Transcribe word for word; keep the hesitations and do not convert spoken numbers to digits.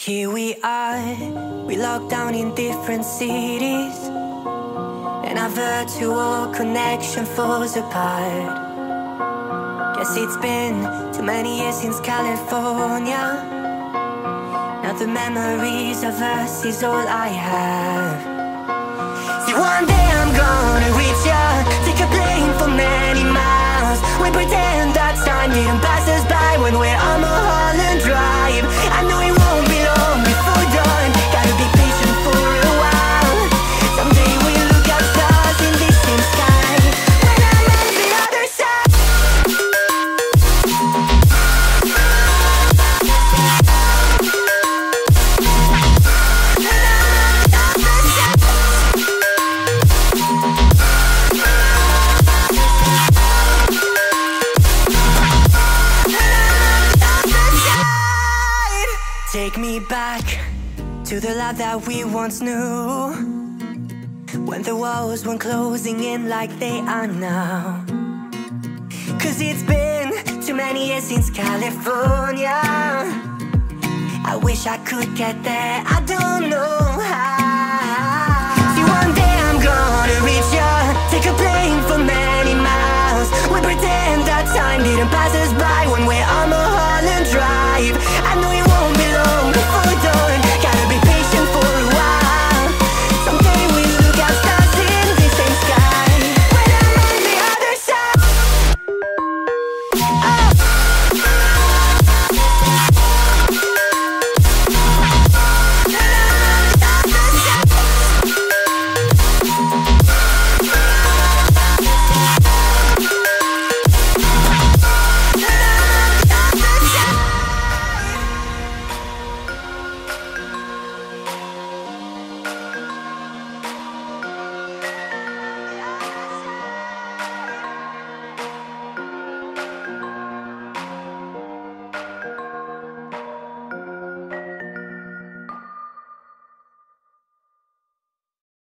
Here we are, we locked down in different cities, and our virtual connection falls apart. Guess it's been too many years since California. Now the memories of us is all I have. See, one day I'm gonna reach ya, take a plane for many miles. We pretend that time didn't pass us by when we're on Mulholland Drive. I know it won't be long before dawn, gotta be patient for a while. Someday we'll look at stars in this same sky, when I'm on the other side. Take me back to the life that we once knew, when the walls weren't closing in like they are now. Cause it's been too many years since California. I wish I could get there, I don't know.